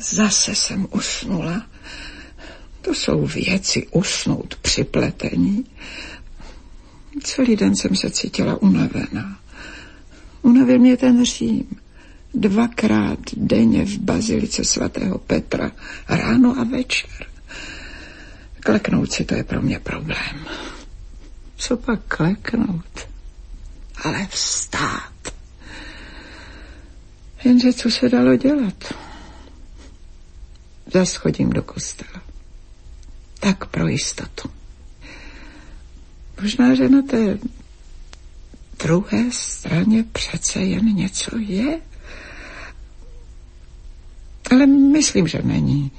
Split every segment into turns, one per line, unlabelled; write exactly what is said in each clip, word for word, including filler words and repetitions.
zase jsem usnula. To jsou věci usnout při pletení. Celý den jsem se cítila unavená. Unavil mě ten Řím. Dvakrát denně v bazilice svatého Petra, ráno a večer. Kleknout si, to je pro mě problém. Co pak kleknout? Ale vstát. Jenže co se dalo dělat? Zas chodím do kostela. Tak pro jistotu. Možná, že na té druhé straně přece jen něco je. Ale myslím, že není.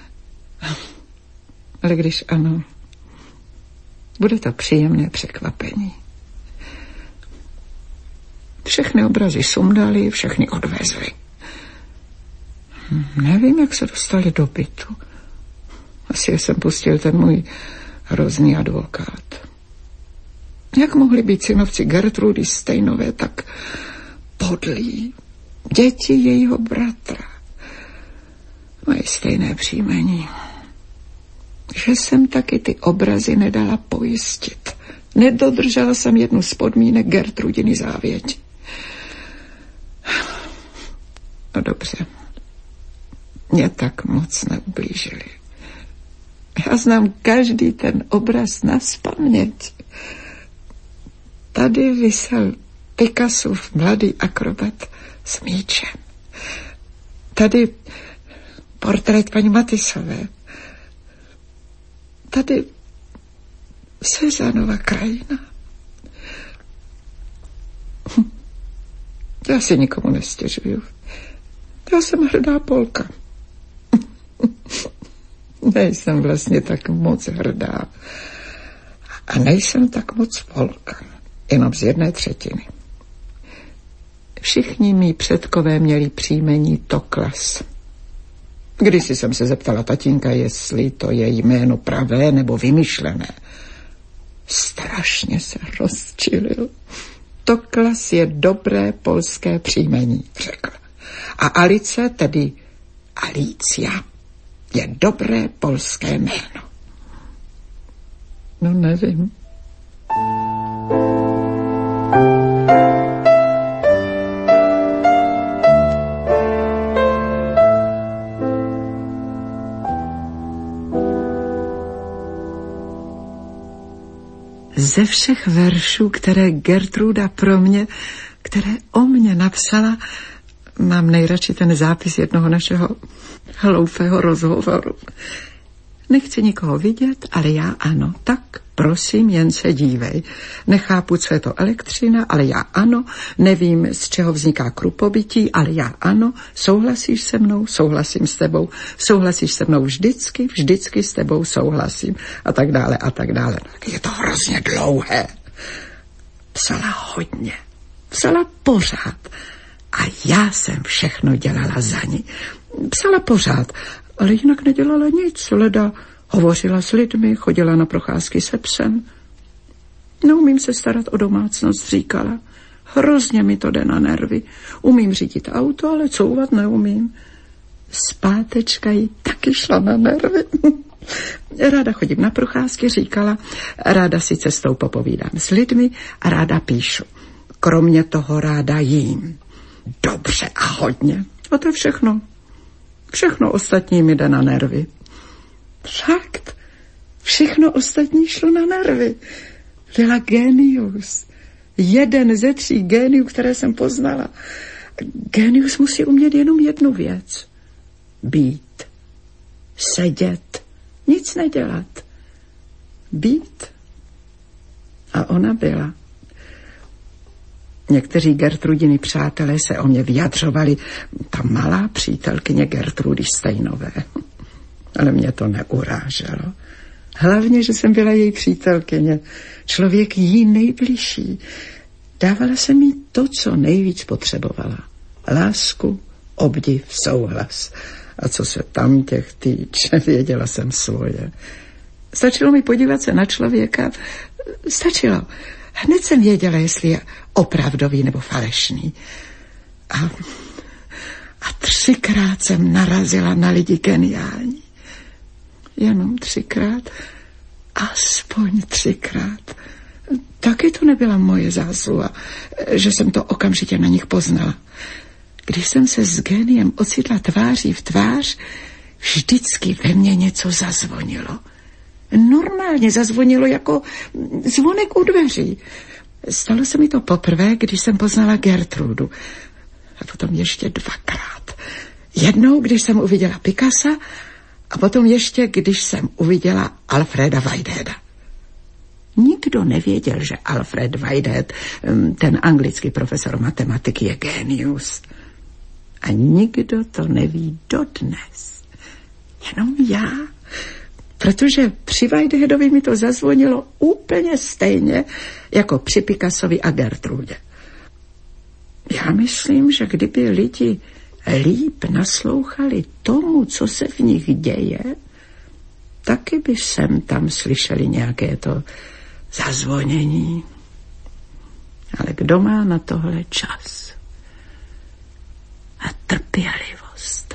Ale když ano, bude to příjemné překvapení. Všechny obrazy sundali, všechny odvezli. Nevím, jak se dostali do bytu. Asi jsem pustil ten můj hrozný advokát. Jak mohli být synovci Gertrudy Steinové tak podlí? Děti jejího bratra mají stejné příjmení. Že jsem taky ty obrazy nedala pojistit. Nedodržela jsem jednu z podmínek Gertrudiny závěti. No dobře. Mě tak moc neublížili. Já znám každý ten obraz nazpaměť. Tady visel Picassův mladý akrobat s míčem. Tady portrét paní Matisové. Tady Cézanova krajina. Já si nikomu nestěžuju. Já jsem hrdá Polka. Nejsem vlastně tak moc hrdá. A nejsem tak moc Polka. Jenom z jedné třetiny. Všichni mí předkové měli příjmení Toklas. Kdysi jsem se zeptala tatínka, jestli to je jméno pravé nebo vymyšlené. Strašně se rozčilil. Toklas je dobré polské příjmení, řekl. A Alice, tedy Alicia, je dobré polské jméno. No nevím. Ze všech veršů, které Gertruda pro mě, které o mě napsala, mám nejradši ten zápis jednoho našeho hloupého rozhovoru. Nechci nikoho vidět, ale já ano. Tak prosím, jen se dívej. Nechápu, co je to elektřina, ale já ano. Nevím, z čeho vzniká krupobytí, ale já ano. Souhlasíš se mnou? Souhlasím s tebou. Souhlasíš se mnou vždycky? Vždycky s tebou souhlasím. A tak dále, a tak dále. Je to hrozně dlouhé. Psala hodně. Psala pořád. A já jsem všechno dělala za ní. Psala pořád, ale jinak nedělala nic. Leda hovořila s lidmi, chodila na procházky se psem. Neumím se starat o domácnost, říkala. Hrozně mi to jde na nervy. Umím řídit auto, ale couvat neumím. Zpátečka jí taky šla na nervy. Ráda chodím na procházky, říkala. Ráda si cestou popovídám s lidmi a ráda píšu. Kromě toho ráda jím. Dobře a hodně. A to je všechno. Všechno ostatní mi jde na nervy. Fakt. Všechno ostatní šlo na nervy. Byla genius. Jeden ze tří géniů, které jsem poznala. Genius musí umět jenom jednu věc. Být. Sedět. Nic nedělat. Být. A ona byla. Někteří Gertrudiny přátelé se o mě vyjadřovali, ta malá přítelkyně Gertrudy Steinové. Ale mě to neuráželo. Hlavně, že jsem byla její přítelkyně, člověk jí nejbližší. Dávala jsem jí to, co nejvíc potřebovala. Lásku, obdiv, souhlas. A co se tam těch týče, věděla jsem svoje. Stačilo mi podívat se na člověka. Stačilo. Hned jsem věděla, jestli je opravdový nebo falešný. A, A třikrát jsem narazila na lidi geniální. Jenom třikrát, aspoň třikrát. Taky to nebyla moje zásluha, že jsem to okamžitě na nich poznala. Když jsem se s géniem ocitla tváří v tvář, vždycky ve mně něco zazvonilo. Normálně zazvonilo jako zvonek u dveří. Stalo se mi to poprvé, když jsem poznala Gertrudu. A potom ještě dvakrát. Jednou, když jsem uviděla Picassa, a potom ještě, když jsem uviděla Alfreda Whiteheada. Nikdo nevěděl, že Alfred Whitehead, ten anglický profesor matematiky, je génius. A nikdo to neví dodnes. Jenom já. Protože při Whiteheadovi mi to zazvonilo úplně stejně, jako při Picassovi a Gertrudě. Já myslím, že kdyby lidi líp naslouchali tomu, co se v nich děje, taky by sem tam slyšeli nějaké to zazvonění. Ale kdo má na tohle čas a trpělivost?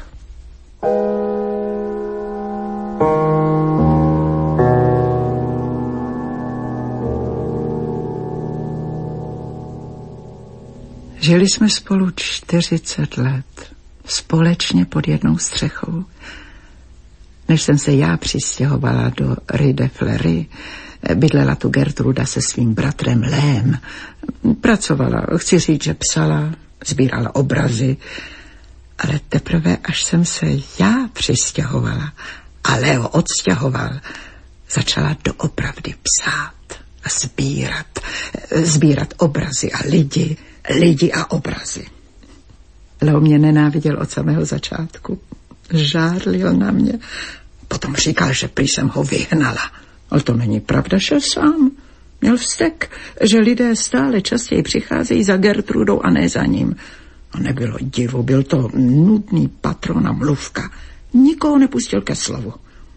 Žili jsme spolu čtyřicet let, společně pod jednou střechou. Než jsem se já přistěhovala do Rue de Fleury, bydlela tu Gertruda se svým bratrem Lém. Pracovala, chci říct, že psala, sbírala obrazy, ale teprve, až jsem se já přistěhovala a Leo odstěhoval, začala doopravdy psát a sbírat, sbírat obrazy a lidi, lidi a obrazy. Leo mě nenáviděl od samého začátku. Žárlil na mě. Potom říkal, že prý jsem ho vyhnala. Ale to není pravda, šel sám. Měl vztek, že lidé stále častěji přicházejí za Gertrudou a ne za ním. A nebylo divu, byl to nudný patron a mluvka. Nikoho nepustil ke slovu.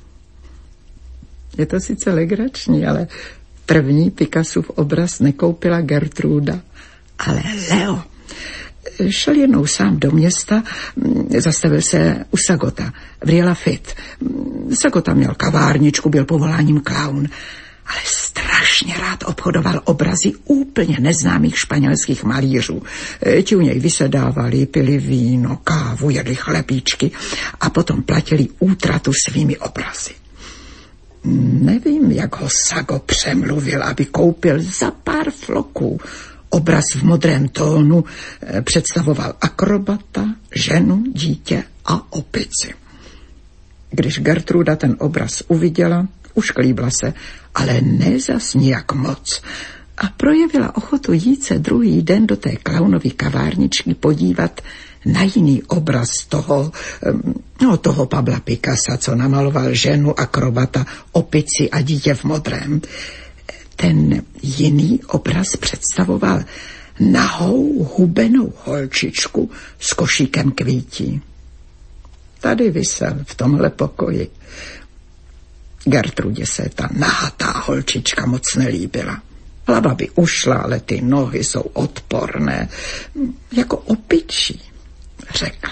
Je to sice legrační, ale první Picassův obraz nekoupila Gertruda, ale Leo. Šel jednou sám do města, zastavil se u Sagota, v Rie Laffitte. Sagota měl kavárničku, byl povoláním klaun, ale strašně rád obchodoval obrazy úplně neznámých španělských malířů. Ti u něj vysedávali, pili víno, kávu, jedli chlebíčky a potom platili útratu svými obrazy. Nevím, jak ho Sago přemluvil, aby koupil za pár floků. Obraz v modrém tónu představoval akrobata, ženu, dítě a opici. Když Gertruda ten obraz uviděla, ušklíbla se, ale ne zas nijak moc a projevila ochotu jít se druhý den do té klaunovy kavárničky podívat na jiný obraz toho, no, toho Pabla Picassa, co namaloval ženu, akrobata, opici a dítě v modrém. Ten jiný obraz představoval nahou hubenou holčičku s košíkem kvítí. Tady visel v tomhle pokoji. Gertrudě se ta nahatá holčička moc nelíbila. Hlava by ušla, ale ty nohy jsou odporné, jako opičí, řekla.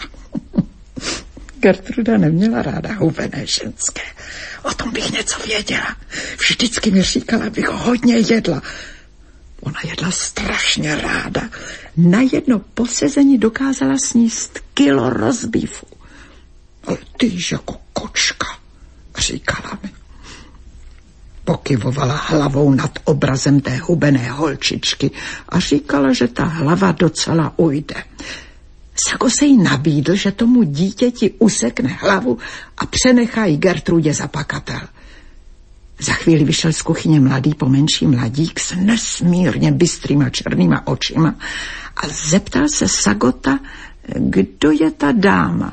Gertruda neměla ráda hubené ženské. O tom bych něco věděla. Vždycky mi říkala, abych hodně jedla. Ona jedla strašně ráda. Na jedno posezení dokázala sníst kilo rozbífu. Ale ty jsi jako kočka, říkala mi. Pokyvovala hlavou nad obrazem té hubené holčičky a říkala, že ta hlava docela ujde. Sago se jí nabídl, že tomu dítěti usekne hlavu a přenechá jí Gertrudě za pakatel. Za chvíli vyšel z kuchyně mladý pomenší mladík s nesmírně bystrýma černýma očima a zeptal se Sagota, kdo je ta dáma.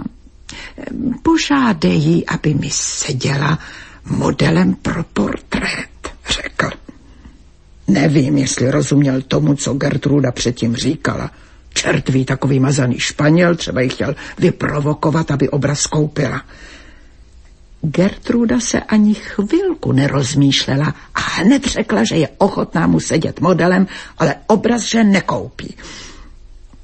Požádej jí, aby mi seděla modelem pro portrét, řekl. Nevím, jestli rozuměl tomu, co Gertruda předtím říkala. Čertví takový mazaný Španěl, třeba ji chtěl vyprovokovat, aby obraz koupila. Gertruda se ani chvilku nerozmýšlela a hned řekla, že je ochotná mu sedět modelem, ale obraz, že nekoupí.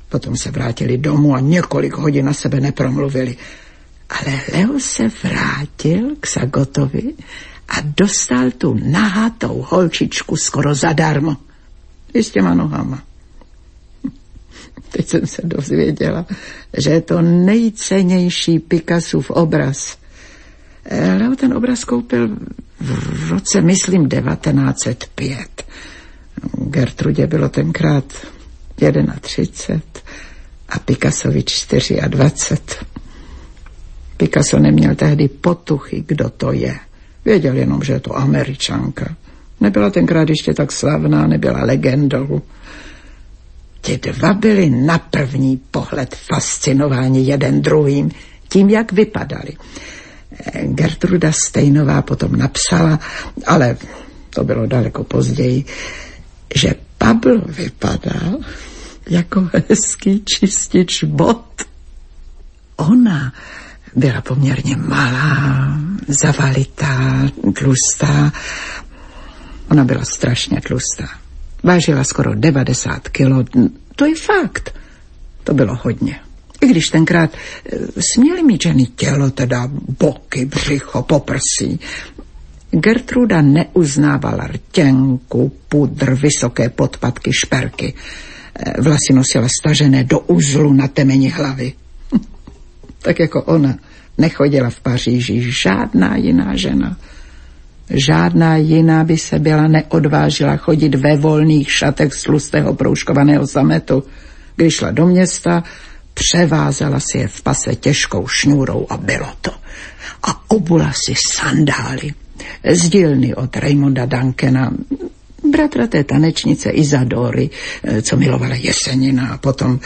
Potom se vrátili domů a několik hodin na sebe nepromluvili. Ale Leo se vrátil k Sagotovi a dostal tu nahatou holčičku skoro zadarmo. I s těma nohama. Teď jsem se dozvěděla, že je to nejcennější Picassův obraz. Leo ten obraz koupil v roce, myslím, devatenáct set pět. Gertrudě bylo tenkrát třicet jedna a Picassovi dvacet čtyři. Picasso neměl tehdy potuchy, kdo to je. Věděl jenom, že je to Američanka. Nebyla tenkrát ještě tak slavná, nebyla legendou. Ti dva byli na první pohled fascinováni jeden druhým, tím, jak vypadali. Gertruda Steinová potom napsala, ale to bylo daleko později, že Pablo vypadal jako hezký čistič bot. Ona byla poměrně malá, zavalitá, tlustá. Ona byla strašně tlustá. Vážila skoro devadesát kilo. To je fakt. To bylo hodně. I když tenkrát směly mít ženy tělo, teda boky, břicho, poprsí. Gertruda neuznávala rtěnku, pudr, vysoké podpatky, šperky. Vlasy nosila stažené do uzlu na temeni hlavy. Tak jako ona nechodila v Paříži žádná jiná žena. Žádná jiná by se byla neodvážila chodit ve volných šatech z tlustého proužkovaného sametu. Když šla do města, převázala si je v pase těžkou šňůrou a bylo to. A obula si sandály z dílny od Raymonda Duncana, bratra té tanečnice Isadory, co milovala Jesenina a potom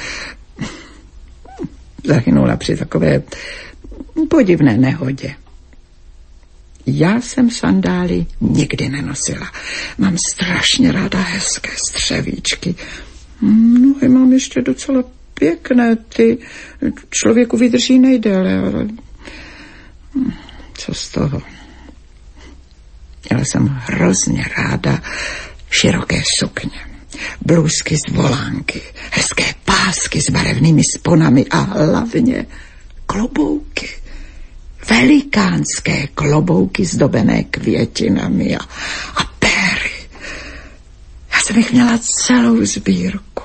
zahynula při takové podivné nehodě. Já jsem sandály nikdy nenosila. Mám strašně ráda hezké střevíčky. No, mám ještě docela pěkné, ty člověku vydrží nejdéle, ale co z toho? Měla jsem hrozně ráda široké sukně, blůzky z volánky, hezké pásky s barevnými sponami a hlavně klobouky. Velikánské klobouky zdobené květinami a, a péry. Já jsem jich měla celou sbírku.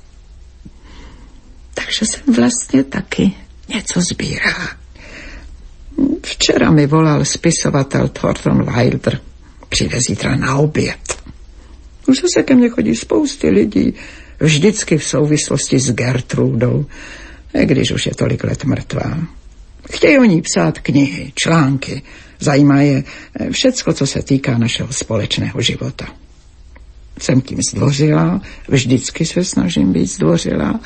Takže jsem vlastně taky něco sbírala. Včera mi volal spisovatel Thornton Wilder. Přijde zítra na oběd. Už zase ke mně chodí spousty lidí, vždycky v souvislosti s Gertrudou, když už je tolik let mrtvá. Chtějí o ní psát knihy, články. Zajímá je všecko, co se týká našeho společného života. Jsem tím zdvořilá, vždycky se snažím být zdvořilá.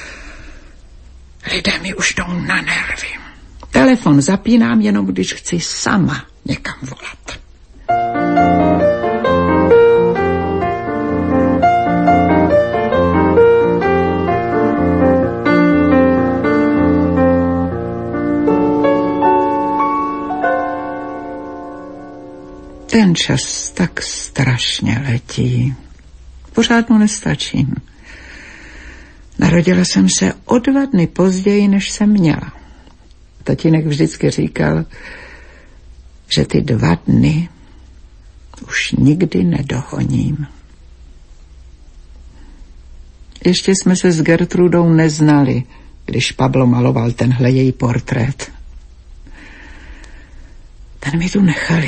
Lidé mi už jdou na nervy. Telefon zapínám jenom, když chci sama někam volat. Ten čas tak strašně letí. Pořád mu nestačím. Narodila jsem se o dva dny později, než jsem měla. Tatínek vždycky říkal, že ty dva dny už nikdy nedohoním. Ještě jsme se s Gertrudou neznali, když Pablo maloval tenhle její portrét. Ten mi tu nechali.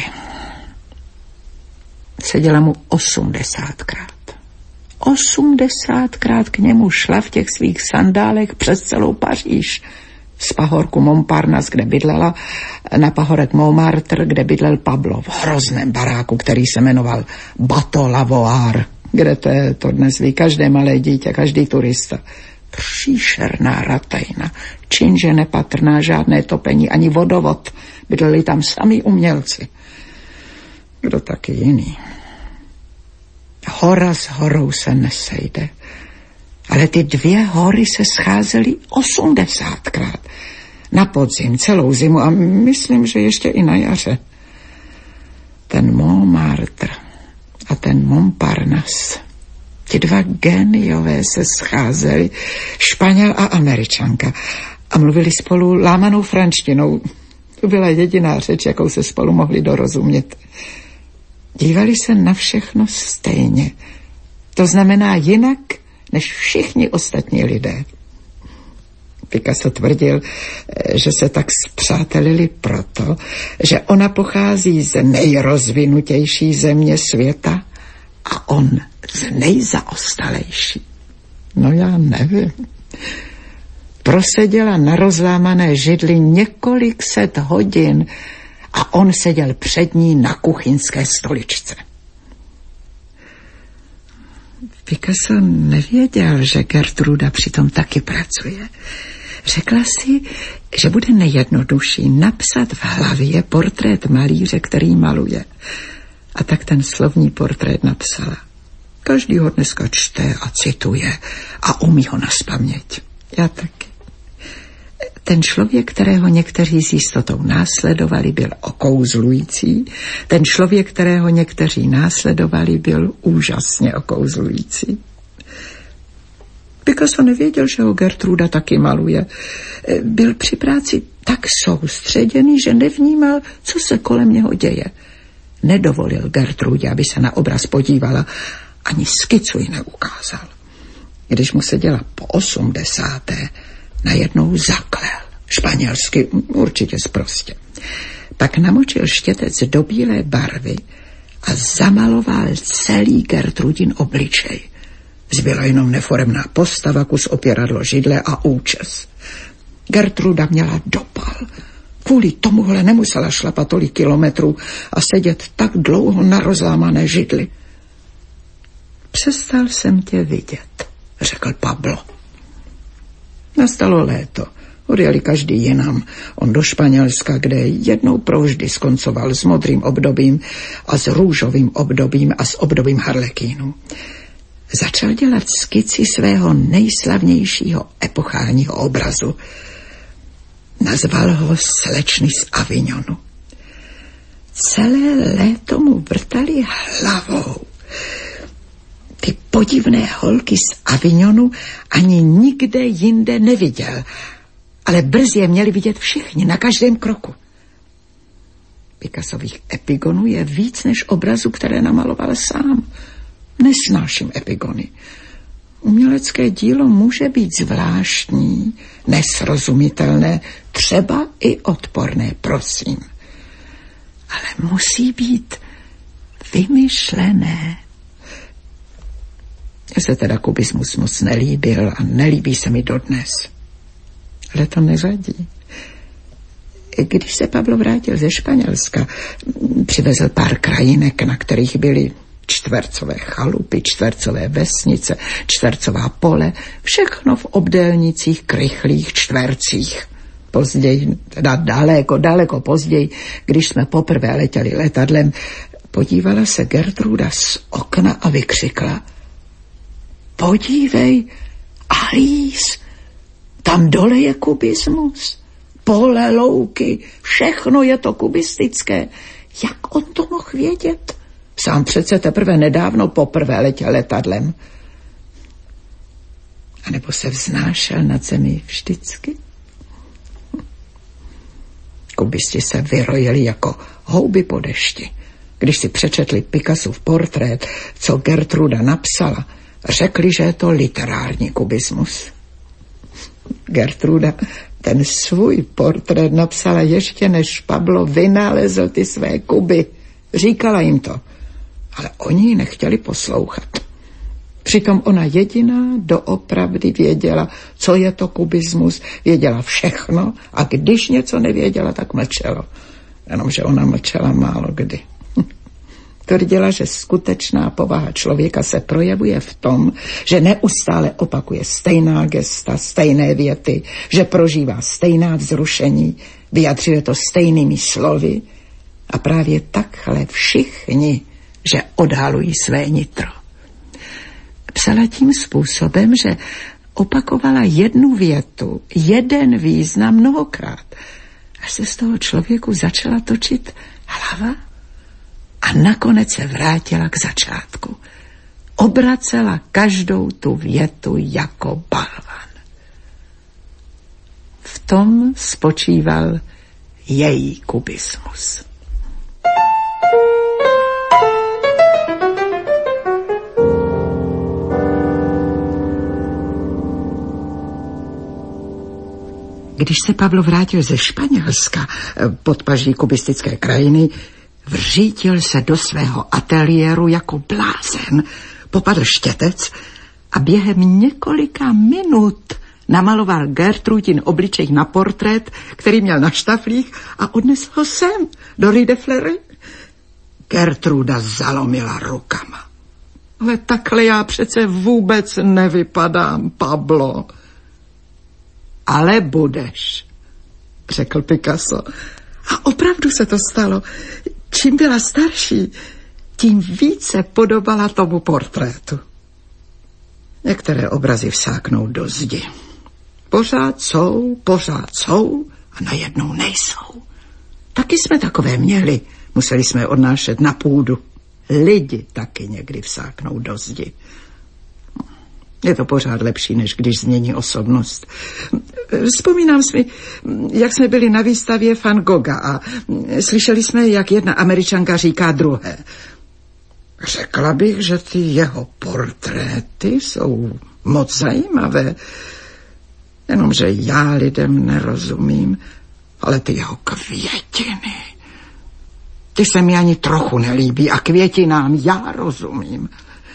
Seděla mu osmdesátkrát. Osmdesátkrát k němu šla v těch svých sandálech přes celou Paříž. Z pahorku Montparnasse, kde bydlela, na pahorek Montmartre, kde bydlel Pablo, v hrozném baráku, který se jmenoval Bateau Lavoir, kde to je, to dnes ví každé malé dítě, každý turista. Příšerná ratajna, činže nepatrná, žádné topení, ani vodovod. Bydleli tam sami umělci. Kdo taky jiný? Hora s horou se nesejde. Ale ty dvě hory se scházely osmdesátkrát. Na podzim, celou zimu a myslím, že ještě i na jaře. Ten Montmartre a ten Montparnasse. Ti dva géniové se scházeli, Španěl a Američanka, a mluvili spolu lámanou franštinou. To byla jediná řeč, jakou se spolu mohli dorozumět. Dívali se na všechno stejně. To znamená jinak, než všichni ostatní lidé. Picasso tvrdil, že se tak spřátelili proto, že ona pochází z nejrozvinutější země světa a on z nejzaostalejší. No já nevím. Proseděla na rozlámané židli několik set hodin a on seděl před ní na kuchyňské stoličce. Picasso nevěděl, že Gertruda přitom taky pracuje. Řekla si, že bude nejjednodušší napsat v hlavě portrét malíře, který maluje. A tak ten slovní portrét napsala. Každý ho dneska čte a cituje a umí ho nazpaměť. Já taky. Ten člověk, kterého někteří s jistotou následovali, byl okouzlující. Ten člověk, kterého někteří následovali, byl úžasně okouzlující. Picasso nevěděl, že ho Gertruda taky maluje. Byl při práci tak soustředěný, že nevnímal, co se kolem něho děje. Nedovolil Gertrudě, aby se na obraz podívala, ani skicu ji neukázal. Když mu seděla po osmdesáté, najednou zaklel. Španělsky, určitě sprostě. Pak namočil štětec do bílé barvy a zamaloval celý Gertrudin obličej. Zbyla jenom neforemná postava, kus opěradlo židle a účes. Gertruda měla dopal. Kvůli tomuhle nemusela šlapat tolik kilometrů a sedět tak dlouho na rozlámané židli. Přestal jsem tě vidět, řekl Pablo. Nastalo léto. Odjeli každý jinam. On do Španělska, kde jednou provždy skoncoval s modrým obdobím a s růžovým obdobím a s obdobím harlekínů. Začal dělat skici svého nejslavnějšího epochálního obrazu. Nazval ho Slečny z Avignonu. Celé léto mu vrtali hlavou. Ty podivné holky z Avignonu ani nikde jinde neviděl, ale brzy je měli vidět všichni, na každém kroku. Picassových epigonů je víc než obrazu, které namaloval sám. Nesnáším epigony. Umělecké dílo může být zvláštní, nesrozumitelné, třeba i odporné, prosím. Ale musí být vymyšlené. Mně se teda kubismus moc nelíbil a nelíbí se mi dodnes. Ale to nevadí. Když se Pablo vrátil ze Španělska, přivezl pár krajinek, na kterých byly čtvercové chalupy, čtvercové vesnice, čtvercová pole, všechno v obdélnicích, krychlých čtvercích. Později, teda daleko, daleko později, když jsme poprvé letěli letadlem, podívala se Gertruda z okna a vykřikla: Podívej, Alice, tam dole je kubismus. Pole, louky, všechno je to kubistické. Jak on to mohl vědět? Sám přece teprve nedávno poprvé letěl letadlem. A nebo se vznášel nad zemi vždycky? Kubisti se vyrojili jako houby po dešti. Když si přečetli Picassův portrét, co Gertruda napsala, řekli, že je to literární kubismus. Gertruda ten svůj portrét napsala ještě, než Pablo vynalezl ty své kuby. Říkala jim to, ale oni ji nechtěli poslouchat. Přitom ona jediná doopravdy věděla, co je to kubismus, věděla všechno a když něco nevěděla, tak mlčelo. Jenomže ona mlčela málo kdy. Tvrdila, že skutečná povaha člověka se projevuje v tom, že neustále opakuje stejná gesta, stejné věty, že prožívá stejná vzrušení, vyjadřuje to stejnými slovy a právě takhle všichni, že odhalují své nitro. Psala tím způsobem, že opakovala jednu větu, jeden význam mnohokrát, až se z toho člověku začala točit hlava a nakonec se vrátila k začátku. obracela každou tu větu jako balvan. V tom spočíval její kubismus. Když se Pablo vrátil ze Španělska pod paží kubistické krajiny, vřítil se do svého ateliéru jako blázen, popadl štětec a během několika minut namaloval Gertrudin obličej na portrét, který měl na štaflích, a odnesl ho sem, do Rue de Fleury. Gertruda zalomila rukama. Ale takhle já přece vůbec nevypadám, Pablo. Ale budeš, řekl Picasso. A opravdu se to stalo. Čím byla starší, tím více podobala tomu portrétu. Některé obrazy vsáknou do zdi. Pořád jsou, pořád jsou a najednou nejsou. Taky jsme takové měli. Museli jsme je odnášet na půdu. Lidi taky někdy vsáknou do zdi. Je to pořád lepší, než když změní osobnost. Vzpomínám si, jak jsme byli na výstavě Van Gogha a slyšeli jsme, jak jedna Američanka říká druhé. Řekla bych, že ty jeho portréty jsou moc zajímavé. Jenomže já lidem nerozumím, ale ty jeho květiny, ty se mi ani trochu nelíbí a květinám já rozumím.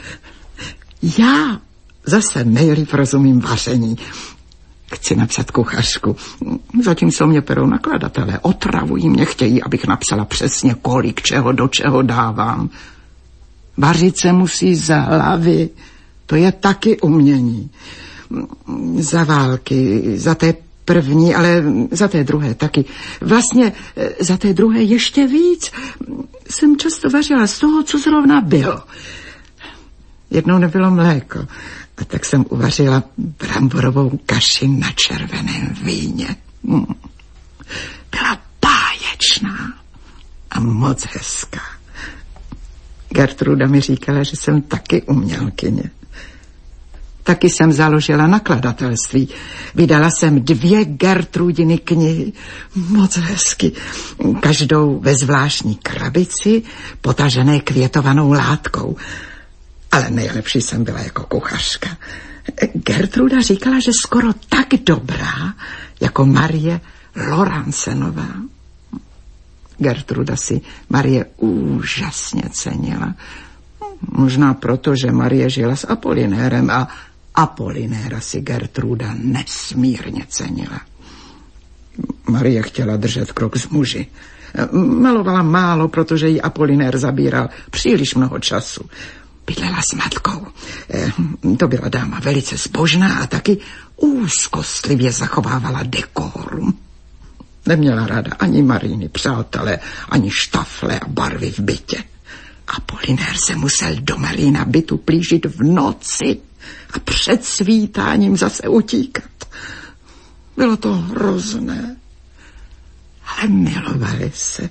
Já zase nejlíp rozumím vaření. Chci napsat kuchařku. Zatímco mě perou nakladatelé, otravují mě, chtějí, abych napsala přesně, kolik čeho do čeho dávám. Vařit se musí z hlavy. To je taky umění. Za války, za té první, ale za té druhé taky. Vlastně za té druhé ještě víc. Jsem často vařila z toho, co zrovna bylo. Jednou nebylo mléko, a tak jsem uvařila bramborovou kaši na červeném víně. Byla báječná a moc hezká. Gertruda mi říkala, že jsem taky umělkyně. Taky jsem založila nakladatelství. Vydala jsem dvě Gertrudiny knihy, moc hezky. Každou ve zvláštní krabici, potažené květovanou látkou. Ale nejlepší jsem byla jako kuchařka. Gertruda říkala, že skoro tak dobrá, jako Marie Lorenzenová. Gertruda si Marie úžasně cenila. Možná proto, že Marie žila s Apolinérem a Apolinéra si Gertruda nesmírně cenila. Marie chtěla držet krok s muži. Malovala málo, protože jí Apolinér zabíral příliš mnoho času. Bydlela s matkou. To byla dáma velice zbožná a taky úzkostlivě zachovávala dekorum. Neměla ráda ani Mariny přátele, ani štafle a barvy v bytě. Apolinér se musel do Marína bytu plížit v noci a před svítáním zase utíkat. Bylo to hrozné, ale milovali se.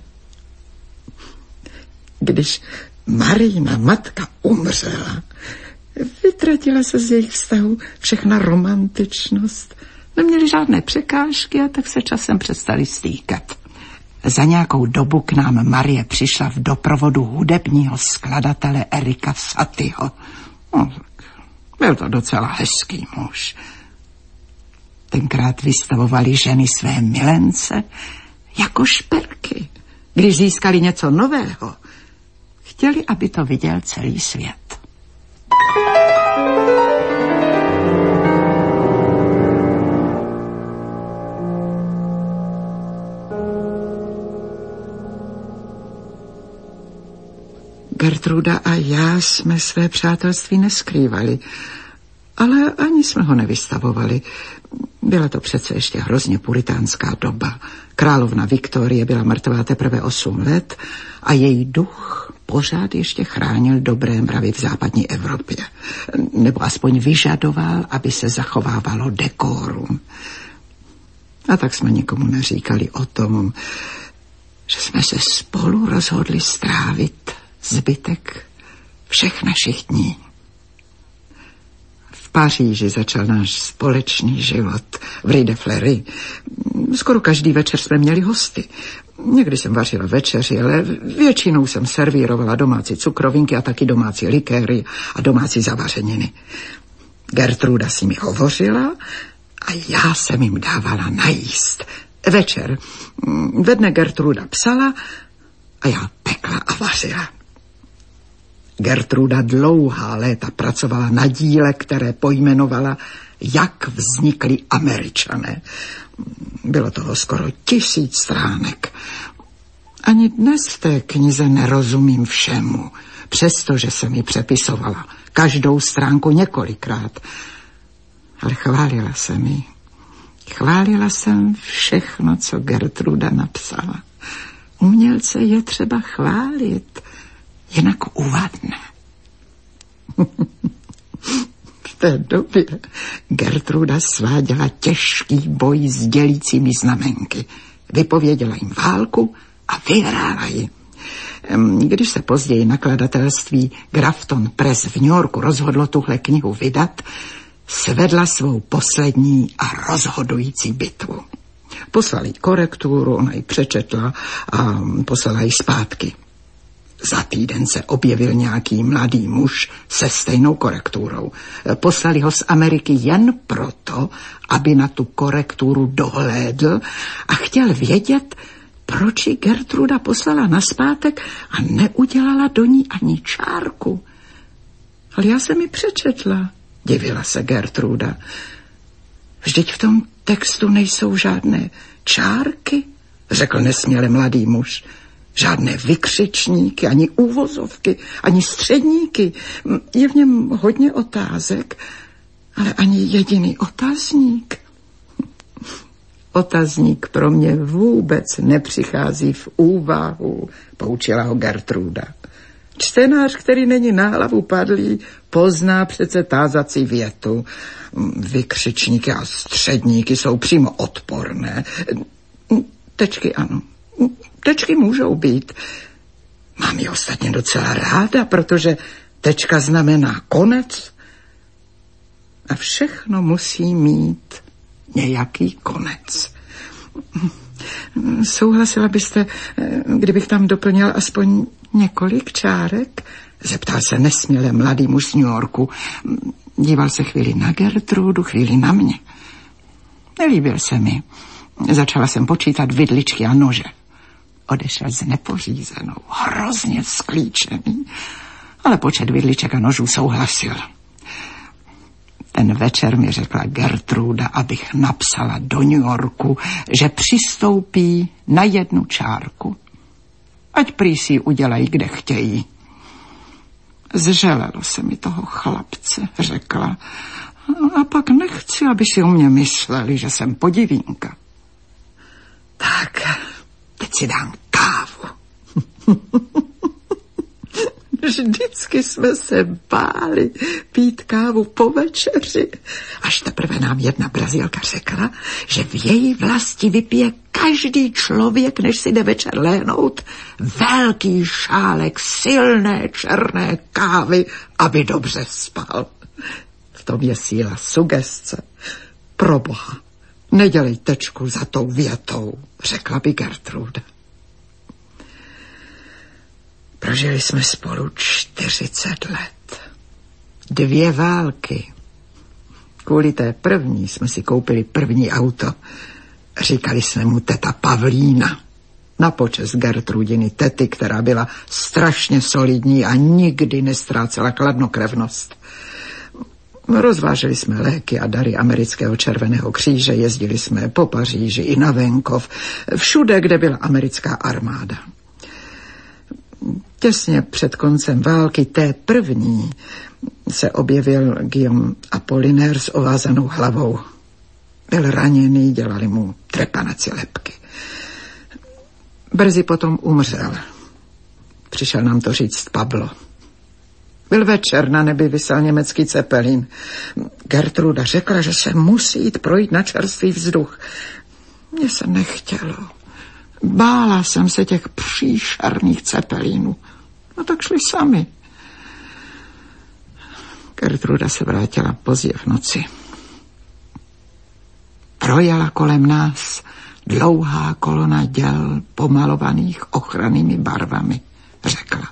Když Marína matka umřela, vytratila se z jejich vztahu všechna romantičnost. Neměli žádné překážky a tak se časem přestali stýkat. Za nějakou dobu k nám Marie přišla v doprovodu hudebního skladatele Erika Satieho. No, byl to docela hezký muž. Tenkrát vystavovali ženy své milence jako šperky. Když získali něco nového, chtěli, aby to viděl celý svět. Gertruda a já jsme své přátelství neskrývali, ale ani jsme ho nevystavovali. Byla to přece ještě hrozně puritánská doba. Královna Viktorie byla mrtvá teprve osm let a její duch pořád ještě chránil dobré mravy v západní Evropě. Nebo aspoň vyžadoval, aby se zachovávalo dekorum. A tak jsme nikomu neříkali o tom, že jsme se spolu rozhodli strávit zbytek všech našich dní. Paříži začal náš společný život v Rue de Fleury. Skoro každý večer jsme měli hosty. Někdy jsem vařila večeři, ale většinou jsem servírovala domácí cukrovinky a taky domácí likéry a domácí zavařeniny. Gertruda si mi hovořila a já jsem jim dávala najíst. Večer ve dne Gertruda psala a já pekla a vařila. Gertruda dlouhá léta pracovala na díle, které pojmenovala Jak vznikli Američané. Bylo toho skoro tisíc stránek. Ani dnes v té knize nerozumím všemu, přestože jsem ji přepisovala každou stránku několikrát. Ale chválila jsem ji. Chválila jsem všechno, co Gertruda napsala. Umělce je třeba chválit, jinak uvadne. V té době Gertruda sváděla těžký boj s dělícími znamenky. Vypověděla jim válku a vyhrála ji. Když se později nakladatelství Grafton Press v New Yorku rozhodlo tuhle knihu vydat, svedla svou poslední a rozhodující bitvu. Poslali korekturu, ona ji přečetla a poslala ji zpátky. Za týden se objevil nějaký mladý muž se stejnou korekturou. Poslali ho z Ameriky jen proto, aby na tu korekturu dohlédl a chtěl vědět, proč ji Gertruda poslala nazpátek a neudělala do ní ani čárku. Ale já jsem ji přečetla, divila se Gertruda. Vždyť v tom textu nejsou žádné čárky, řekl nesměle mladý muž. Žádné vykřičníky, ani úvozovky, ani středníky. Je v něm hodně otázek, ale ani jediný otazník. Otazník pro mě vůbec nepřichází v úvahu, poučila ho Gertruda. Čtenář, který není na hlavu padlý, pozná přece tázací větu. Vykřičníky a středníky jsou přímo odporné. Tečky ano. Tečky můžou být. Mám ji ostatně docela ráda, protože tečka znamená konec. A všechno musí mít nějaký konec. Souhlasila byste, kdybych tam doplnil aspoň několik čárek? Zeptal se nesměle mladý muž z New Yorku. Díval se chvíli na Gertrudu, chvíli na mě. Nelíbil se mi. Začala jsem počítat vidličky a nože. Odešel s nepořízenou, hrozně sklíčený, ale počet vidliček a nožů souhlasil. Ten večer mi řekla Gertruda, abych napsala do New Yorku, že přistoupí na jednu čárku. Ať prý si ji udělají, kde chtějí. Zželelo se mi toho chlapce, řekla. A pak nechci, aby si o mě mysleli, že jsem podivínka. Tak, teď si dám kávu. Vždycky jsme se báli pít kávu po večeři. Až teprve nám jedna Brazílka řekla, že v její vlasti vypije každý člověk, než si jde večer lehnout, velký šálek silné černé kávy, aby dobře spal. V tom je síla sugestce. Proboha, nedělej tečku za tou větou, řekla by Gertruda. Prožili jsme spolu čtyřicet let. Dvě války. Kvůli té první jsme si koupili první auto. Říkali jsme mu teta Pavlína. Na počest Gertrudiny tety, která byla strašně solidní a nikdy nestrácela chladnokrevnost. Rozváželi jsme léky a dary amerického Červeného kříže, jezdili jsme po Paříži i na venkov, všude, kde byla americká armáda. Těsně před koncem války, té první, se objevil Guillaume Apollinaire s ovázanou hlavou. Byl raněný, dělali mu trepanací lebky. Brzy potom umřel. Přišel nám to říct Pablo. Byl večer, na nebi visel německý cepelín. Gertruda řekla, že se musí jít projít na čerstvý vzduch. Mně se nechtělo. Bála jsem se těch příšerných cepelínů. No tak šli sami. Gertruda se vrátila pozdě v noci. Projela kolem nás dlouhá kolona děl pomalovaných ochrannými barvami, řekla.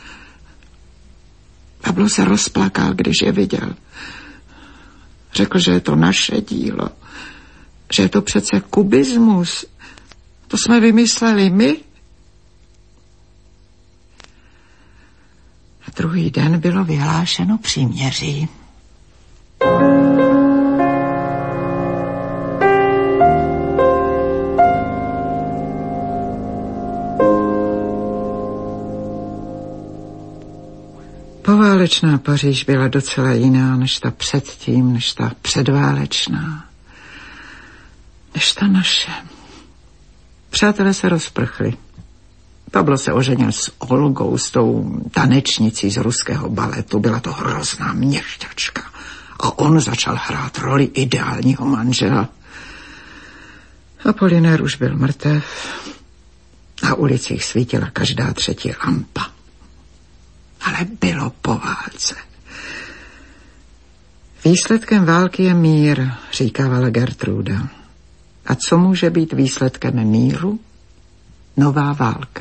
Pablo se rozplakal, když je viděl. Řekl, že je to naše dílo, že je to přece kubismus. To jsme vymysleli my. A druhý den bylo vyhlášeno příměří. Poválečná Paříž byla docela jiná než ta předtím, než ta předválečná, než ta naše. Přátelé se rozprchli. Pablo se oženil s Olgou, s tou tanečnicí z ruského baletu. Byla to hrozná měšťačka. A on začal hrát roli ideálního manžela. Apolinér už byl mrtev. Na ulicích svítila každá třetí lampa. Ale bylo po válce. Výsledkem války je mír, říkávala Gertruda. A co může být výsledkem míru? Nová válka.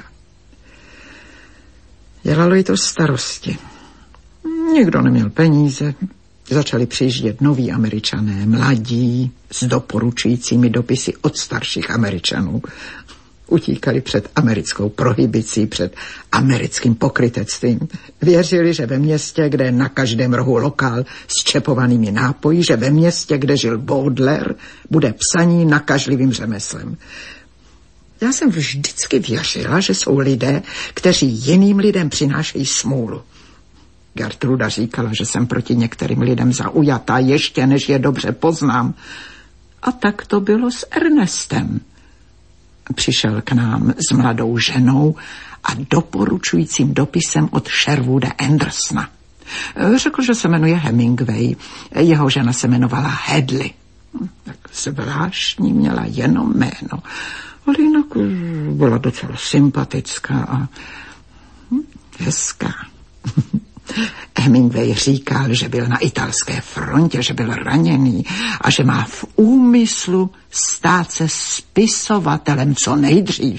Dělalo jí to starosti. Nikdo neměl peníze. Začali přijíždět noví Američané, mladí, s doporučujícími dopisy od starších Američanů. Utíkali před americkou prohibicí, před americkým pokrytectvím. Věřili, že ve městě, kde je na každém rohu lokál s čepovanými nápoji, že ve městě, kde žil Baudelaire, bude psaní nakažlivým řemeslem. Já jsem vždycky věřila, že jsou lidé, kteří jiným lidem přinášejí smůlu. Gertruda říkala, že jsem proti některým lidem zaujatá, ještě než je dobře poznám. A tak to bylo s Ernestem. Přišel k nám s mladou ženou a doporučujícím dopisem od Sherwooda Andersona. Řekl, že se jmenuje Hemingway, jeho žena se jmenovala Hadley. Tak zvláštní, měla jenom jméno, ale jinak byla docela sympatická a hezká. Hemingway říkal, že byl na italské frontě, že byl raněný a že má v úmyslu stát se spisovatelem co nejdřív.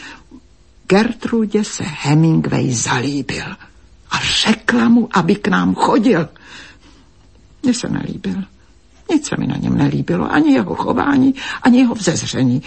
Gertrudě se Hemingway zalíbil a řekla mu, aby k nám chodil. Mně se nelíbil. Nic se mi na něm nelíbilo, ani jeho chování, ani jeho vzezření.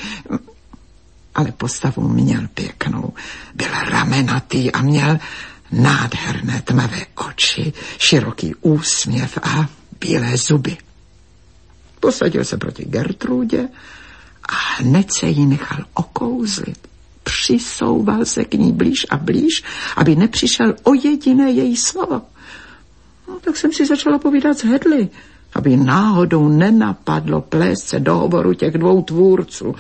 Ale postavu měl pěknou. Byl ramenatý a měl nádherné tmavé oči, široký úsměv a bílé zuby. Posadil se proti Gertrudě a hned se jí nechal okouzlit. Přisouval se k ní blíž a blíž, aby nepřišel o jediné její slovo. No, tak jsem si začala povídat s Hadley, aby náhodou nenapadlo plést se do hovoru těch dvou tvůrců,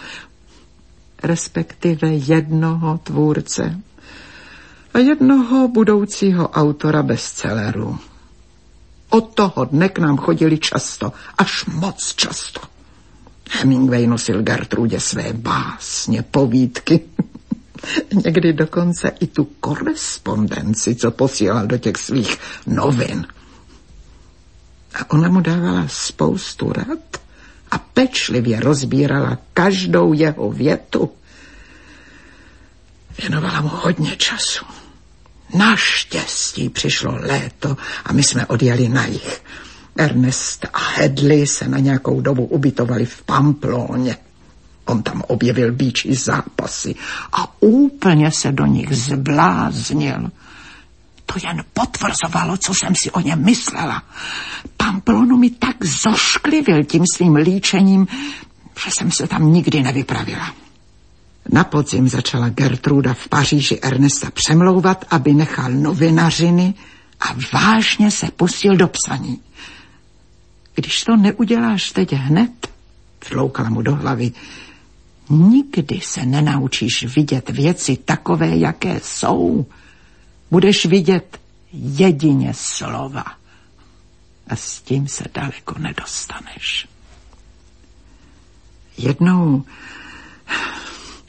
respektive jednoho tvůrce a jednoho budoucího autora bestselleru. Od toho dne k nám chodili často, až moc často. Hemingway nosil Gertrudě své básně, povídky, někdy dokonce i tu korespondenci, co posílal do těch svých novin. A ona mu dávala spoustu rad a pečlivě rozbírala každou jeho větu. Věnovala mu hodně času. Naštěstí přišlo léto a my jsme odjeli na jih. Ernest a Hadley se na nějakou dobu ubytovali v Pamploně. On tam objevil býčí zápasy a úplně se do nich zbláznil. To jen potvrzovalo, co jsem si o něm myslela. Pamplonu mi tak zošklivil tím svým líčením, že jsem se tam nikdy nevypravila. Na podzim začala Gertruda v Paříži Ernesta přemlouvat, aby nechal novinařiny a vážně se pustil do psaní. Když to neuděláš teď hned, vtloukala mu do hlavy, nikdy se nenaučíš vidět věci takové, jaké jsou. Budeš vidět jedině slova. A s tím se daleko nedostaneš. Jednou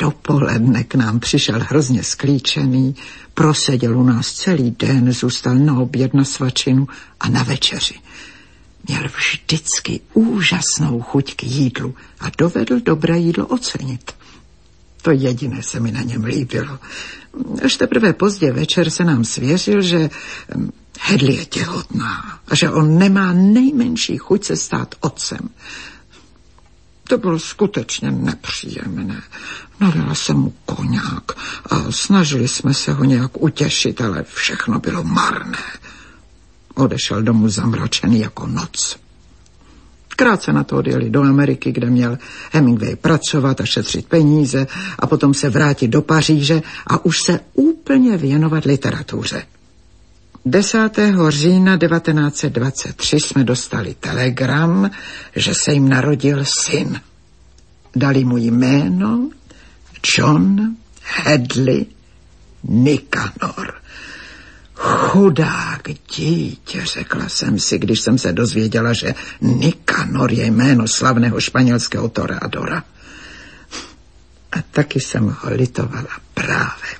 dopoledne k nám přišel hrozně sklíčený, proseděl u nás celý den, zůstal na oběd, na svačinu a na večeři. Měl vždycky úžasnou chuť k jídlu a dovedl dobré jídlo ocenit. To jediné se mi na něm líbilo. Až teprve pozdě večer se nám svěřil, že Hedley je těhotná a že on nemá nejmenší chuť se stát otcem. To bylo skutečně nepříjemné. Nalila jsem mu koňák a snažili jsme se ho nějak utěšit, ale všechno bylo marné. Odešel domů zamračený jako noc. Krátce na to odjeli do Ameriky, kde měl Hemingway pracovat a šetřit peníze a potom se vrátit do Paříže a už se úplně věnovat literatuře. desátého října devatenáct set dvacet tři jsme dostali telegram, že se jim narodil syn. Dali mu jméno John Hedley Nicanor. Chudák dítě, řekla jsem si, když jsem se dozvěděla, že Nicanor je jméno slavného španělského toreadora. A taky jsem ho litovala právem.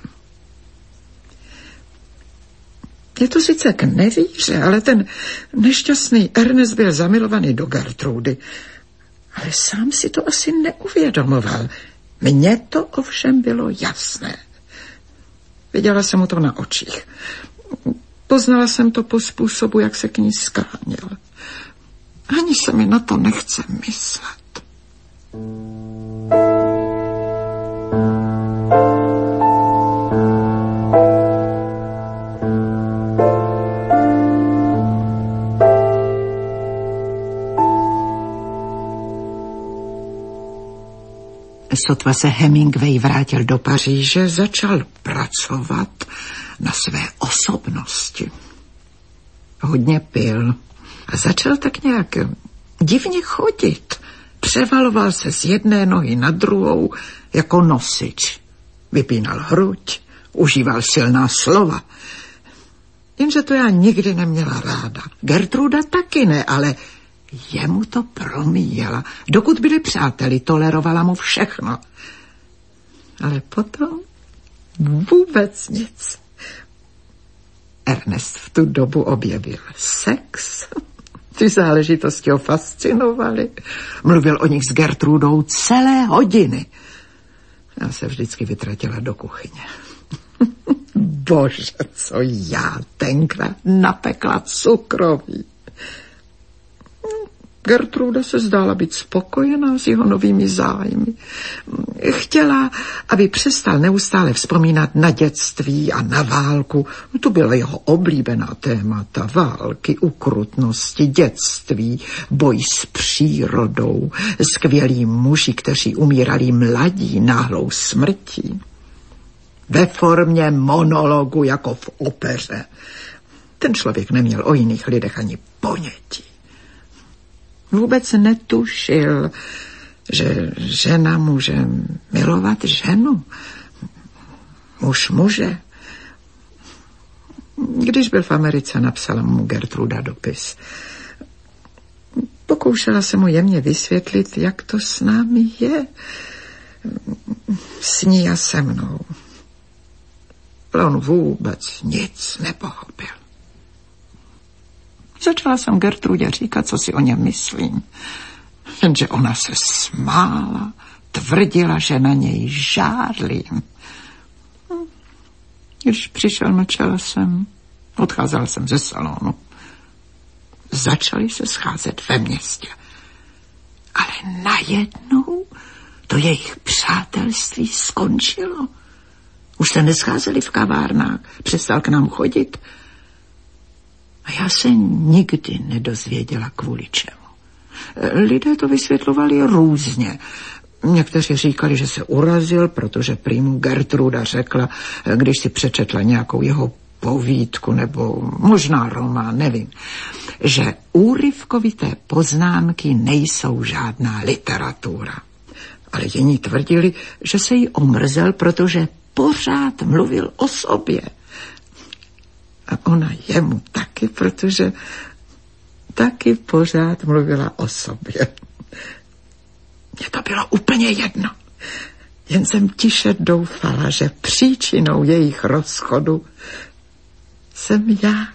Je to sice k nevíře, ale ten nešťastný Ernest byl zamilovaný do Gertrudy. Ale sám si to asi neuvědomoval. Mně to ovšem bylo jasné. Viděla jsem mu to na očích. Poznala jsem to po způsobu, jak se k ní skláněl. Ani se mi na to nechce myslet. Sotva se Hemingway vrátil do Paříže, začal pracovat na své osobnosti. Hodně pil a začal tak nějak divně chodit. Převaloval se z jedné nohy na druhou jako nosič. Vypínal hruď, užíval silná slova. Jenže to já nikdy neměla ráda. Gertruda taky ne, ale jemu to promíjela. Dokud byli přáteli, tolerovala mu všechno. Ale potom vůbec nic. Ernest v tu dobu objevil sex. Ty záležitosti ho fascinovaly. Mluvil o nich s Gertrudou celé hodiny. Já se vždycky vytratila do kuchyně. Bože, co já tenkrát napekla cukroví. Gertruda se zdála být spokojená s jeho novými zájmy. Chtěla, aby přestal neustále vzpomínat na dětství a na válku. To byla jeho oblíbená témata. Války, ukrutnosti, dětství, boj s přírodou, skvělí muži, kteří umírali mladí náhlou smrtí. Ve formě monologu jako v opeře. Ten člověk neměl o jiných lidech ani ponětí. Vůbec netušil, že žena může milovat ženu. Muž muže. Když byl v Americe, napsala mu Gertruda dopis. Pokoušela se mu jemně vysvětlit, jak to s námi je. S ní a se mnou. Ale on vůbec nic nepochopil. Začala jsem Gertrudě říkat, co si o něm myslím. Jenže ona se smála, tvrdila, že na něj žárlím. Když přišel, mlčela jsem, odcházela jsem ze salonu. Začali se scházet ve městě. Ale najednou to jejich přátelství skončilo. Už se nescházeli v kavárnách, přestal k nám chodit. A já se nikdy nedozvěděla, kvůli čemu. Lidé to vysvětlovali různě. Někteří říkali, že se urazil, protože prý mu Gertruda řekla, když si přečetla nějakou jeho povídku nebo možná román, nevím, že úryvkovité poznámky nejsou žádná literatura. Ale jiní tvrdili, že se jí omrzel, protože pořád mluvil o sobě. A ona jemu taky, protože taky pořád mluvila o sobě. Mně to bylo úplně jedno. Jen jsem tiše doufala, že příčinou jejich rozchodu jsem já.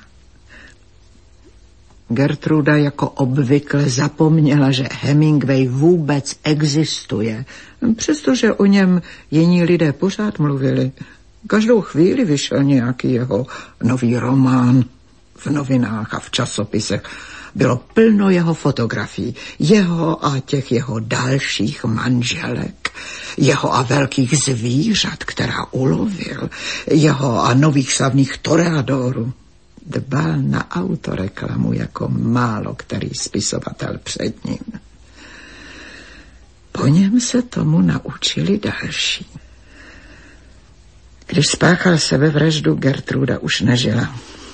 Gertruda jako obvykle zapomněla, že Hemingway vůbec existuje, přestože o něm jiní lidé pořád mluvili. Každou chvíli vyšel nějaký jeho nový román. V novinách a v časopisech bylo plno jeho fotografií, jeho a těch jeho dalších manželek, jeho a velkých zvířat, která ulovil, jeho a nových slavných toreadorů. Dbal na autoreklamu jako málo který spisovatel před ním. Po něm se tomu naučili další. Když spáchal sebevraždu, Gertruda už nežila.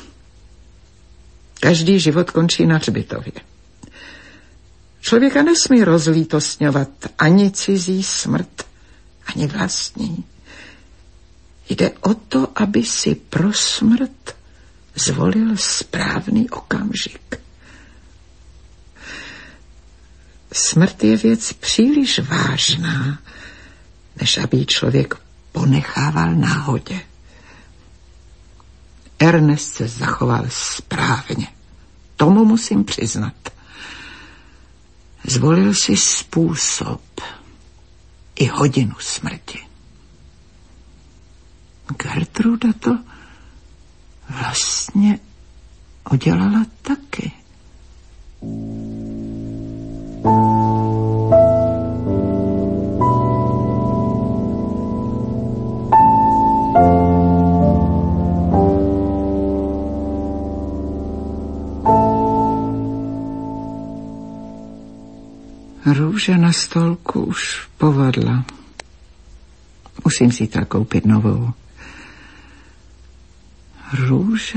Každý život končí na hřbitově. Člověka nesmí rozlítostňovat ani cizí smrt, ani vlastní. Jde o to, aby si pro smrt zvolil správný okamžik. Smrt je věc příliš vážná, než aby ji člověk ponechával náhodě. Ernest se zachoval správně. Tomu musím přiznat. Zvolil si způsob i hodinu smrti. Gertruda to vlastně udělala taky. Růže na stolku už povadla. Musím si tak koupit novou. Růže?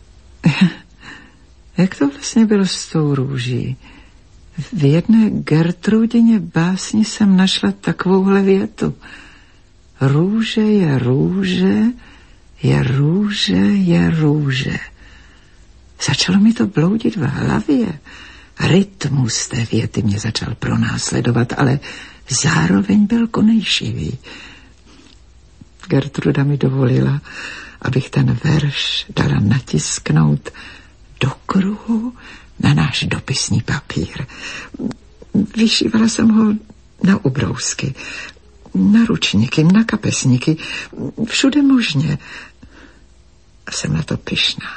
Jak to vlastně bylo s tou růží? V jedné Gertrudině básni jsem našla takovouhle větu. Růže je růže, je růže, je růže. Začalo mi to bloudit v hlavě. Rytmus té věty mě začal pronásledovat, ale zároveň byl konejšivý. Gertruda mi dovolila, abych ten verš dala natisknout do kruhu na náš dopisní papír. Vyšívala jsem ho na ubrousky, na ručníky, na kapesníky, všude možně. A jsem na to pyšná.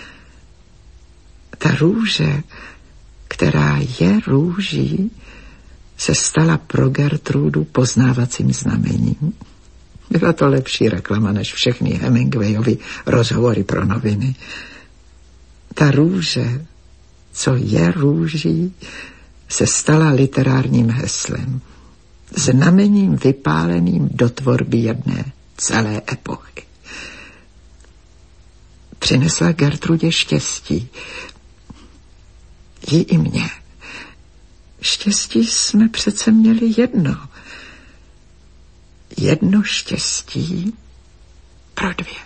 Ta růže, která je růží, se stala pro Gertrudu poznávacím znamením. Byla to lepší reklama než všechny Hemingwayovy rozhovory pro noviny. Ta růže, co je růží, se stala literárním heslem, znamením vypáleným do tvorby jedné celé epochy. Přinesla Gertrudě štěstí. Jí i mně. Štěstí jsme přece měli jedno. Jedno štěstí pro dvě.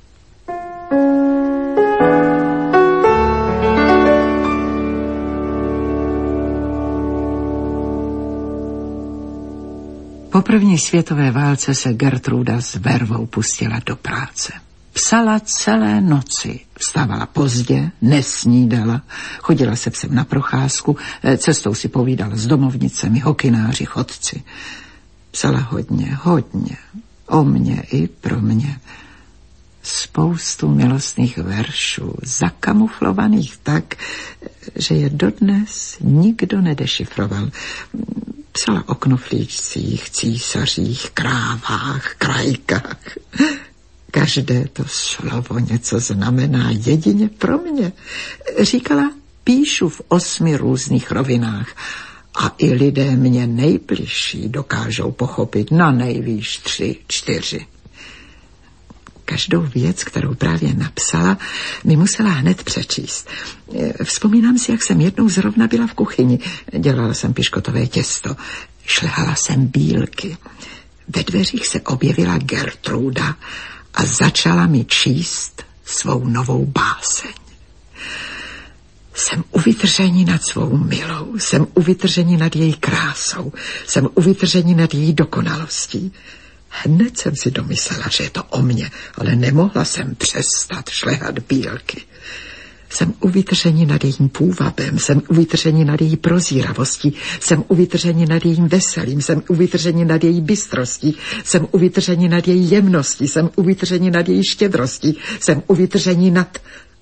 Po první světové válce se Gertruda s vervou pustila do práce. Psala celé noci, vstávala pozdě, nesnídala, chodila se psem na procházku, cestou si povídala s domovnicemi, hokynáři, chodci. Psala hodně, hodně, o mně i pro mě. Spoustu milostných veršů, zakamuflovaných tak, že je dodnes nikdo nedešifroval. Psala o knoflíčcích, císařích, krávách, krajkách. Každé to slovo něco znamená jedině pro mě. Říkala, píšu v osmi různých rovinách a i lidé mě nejbližší dokážou pochopit na nejvýš tři, čtyři. Každou věc, kterou právě napsala, mi musela hned přečíst. Vzpomínám si, jak jsem jednou zrovna byla v kuchyni. Dělala jsem piškotové těsto. Šlehala jsem bílky. Ve dveřích se objevila Gertruda a začala mi číst svou novou báseň. Jsem u vytržení nad svou milou, jsem u vytržení nad její krásou, jsem u vytržení nad její dokonalostí. Hned jsem si domyslela, že je to o mně, ale nemohla jsem přestat šlehat bílky. Jsem u vytržení nad jejím půvabem, jsem u vytržení nad její prozíravostí, jsem u vytržení nad jejím veselím, jsem u vytržení nad její bystrostí, jsem u vytržení nad její jemností, jsem u vytržení nad její štědrostí, jsem u vytržení nad...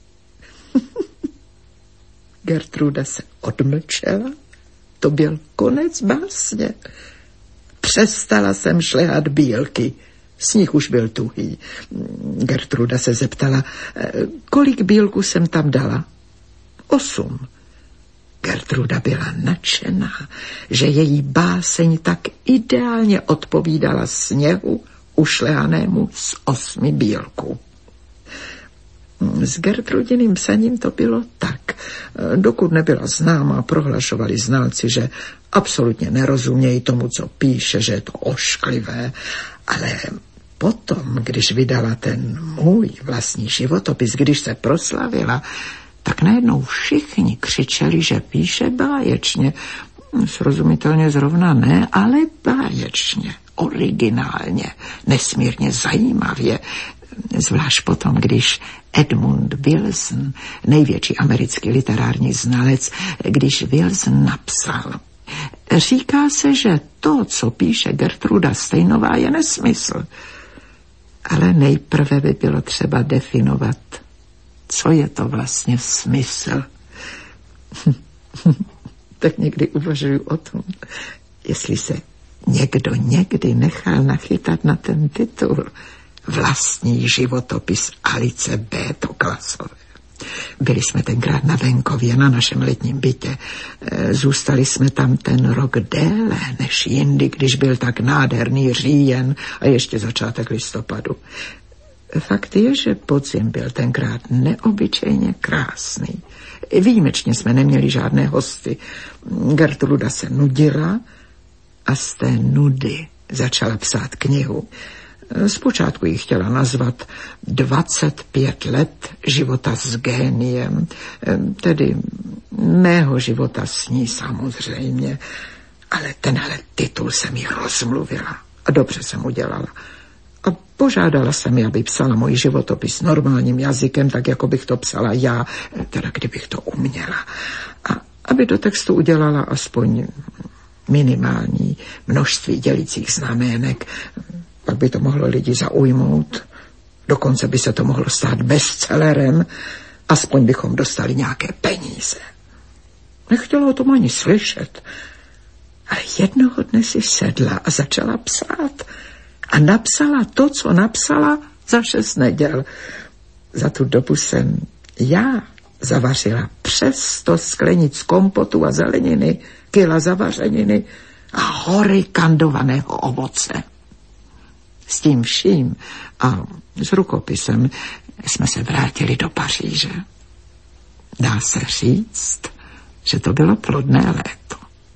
Gertruda se odmlčela, to byl konec básně. Přestala jsem šlehat bílky. Sníh už byl tuhý. Gertruda se zeptala, kolik bílku jsem tam dala? Osm. Gertruda byla nadšená, že její báseň tak ideálně odpovídala sněhu ušlehanému z osmi bílků. S Gertrudiným psaním to bylo tak. Dokud nebyla známá, prohlašovali znalci, že absolutně nerozumějí tomu, co píše, že je to ošklivé, ale potom, když vydala ten můj vlastní životopis, když se proslavila, tak najednou všichni křičeli, že píše báječně. Srozumitelně zrovna ne, ale báječně, originálně, nesmírně zajímavě. Zvlášť potom, když Edmund Wilson, největší americký literární znalec, když Wilson napsal: říká se, že to, co píše Gertruda Steinová, je nesmysl. Ale nejprve by bylo třeba definovat, co je to vlastně smysl. Tak někdy uvažuji o tom, jestli se někdo někdy nechal nachytat na ten titul Vlastní životopis Alice B. Toklasové. Byli jsme tenkrát na venkově, na našem letním bytě. Zůstali jsme tam ten rok déle než jindy, když byl tak nádherný říjen a ještě začátek listopadu. Fakt je, že podzim byl tenkrát neobyčejně krásný. Výjimečně jsme neměli žádné hosty. Gertruda se nudila a z té nudy začala psát knihu. Zpočátku ji chtěla nazvat dvacet pět let života s géniem, tedy mého života s ní samozřejmě, ale tenhle titul se mi rozmluvila a dobře jsem udělala. A požádala jsem ji, aby psala můj životopis normálním jazykem, tak jako bych to psala já, teda kdybych to uměla. A aby do textu udělala aspoň minimální množství dělicích znamenek, pak by to mohlo lidi zaujmout. Dokonce by se to mohlo stát bestsellerem, aspoň bychom dostali nějaké peníze. Nechtěla o tom ani slyšet, ale jednoho dne si sedla a začala psát. A napsala to, co napsala za šest neděl. Za tu dobu jsem já zavařila přes sto sklenic kompotu a zeleniny, kila zavařeniny a hory kandovaného ovoce. S tím vším a s rukopisem jsme se vrátili do Paříže. Dá se říct, že to bylo plodné léto.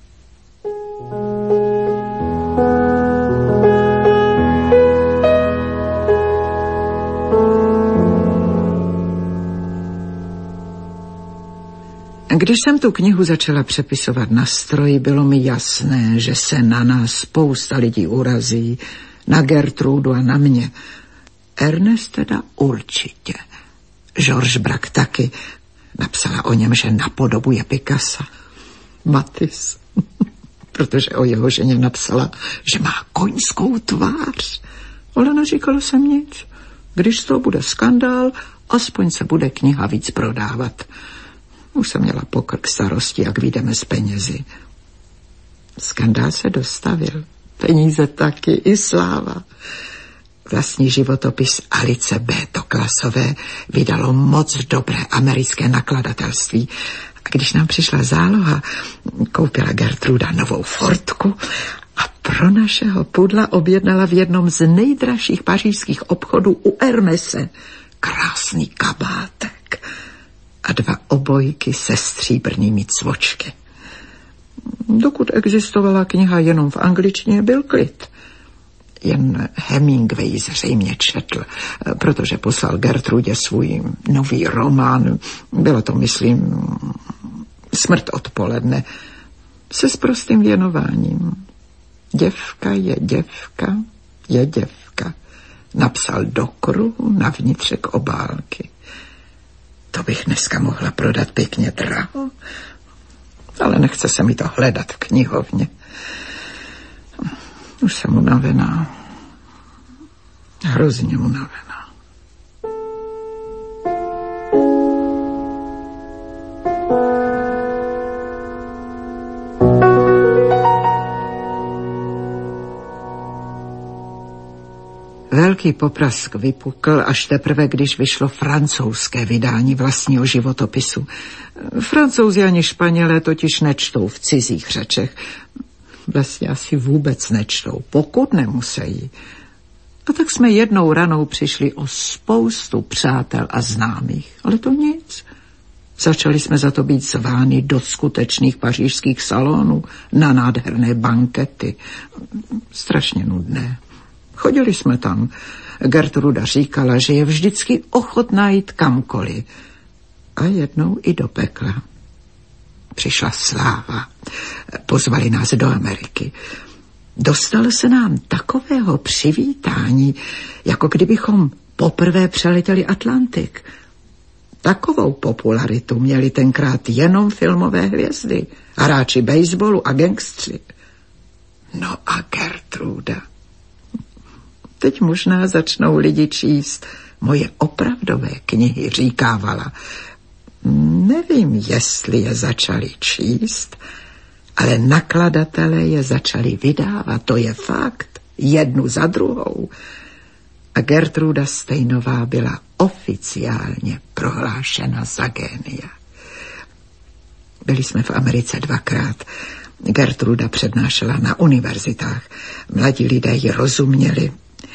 Když jsem tu knihu začala přepisovat na stroji, bylo mi jasné, že se na nás spousta lidí urazí, na Gertrudu a na mě. Ernest teda určitě. Georges Braque taky. Napsala o něm, že napodobuje Picassa. Matisse, protože o jeho ženě napsala, že má koňskou tvář. Ale neříkalo jsem nic. Když z toho bude skandál, aspoň se bude kniha víc prodávat. Už jsem měla pokrk starosti, jak vyjdeme z penězi. Skandál se dostavil. Peníze taky, i sláva. Vlastní životopis Alice B. Toklasové vydalo moc dobré americké nakladatelství. A když nám přišla záloha, koupila Gertruda novou Fordku a pro našeho pudla objednala v jednom z nejdražších pařížských obchodů u Hermese krásný kabátek a dva obojky se stříbrnými cvočky. Dokud existovala kniha jenom v angličtině, byl klid. Jen Hemingway zřejmě četl, protože poslal Gertrudě svůj nový román. Bylo to, myslím, Smrt odpoledne se s prostým věnováním. Děvka je děvka, je děvka. Napsal do kruhu na vnitřek obálky. To bych dneska mohla prodat pěkně draho, ale nechce se mi to hledat v knihovně. Už jsem unavená. Hrozně unavená. Velký poprask vypukl až teprve, když vyšlo francouzské vydání vlastního životopisu. Francouzi ani Španělé totiž nečtou v cizích řečech. Vlastně asi vůbec nečtou, pokud nemusí. A tak jsme jednou ranou přišli o spoustu přátel a známých. Ale to nic. Začali jsme za to být zváni do skutečných pařížských salonů na nádherné bankety. Strašně nudné. Chodili jsme tam. Gertruda říkala, že je vždycky ochotná jít kamkoliv. A jednou i do pekla. Přišla sláva. Pozvali nás do Ameriky. Dostalo se nám takového přivítání, jako kdybychom poprvé přeletěli Atlantik. Takovou popularitu měli tenkrát jenom filmové hvězdy, hráči baseballu a gangstři. No a Gertruda. Teď možná začnou lidi číst moje opravdové knihy, říkávala. Nevím, jestli je začali číst, ale nakladatelé je začali vydávat, to je fakt, jednu za druhou. A Gertruda Steinová byla oficiálně prohlášena za génia. Byli jsme v Americe dvakrát. Gertruda přednášela na univerzitách. Mladí lidé ji rozuměli.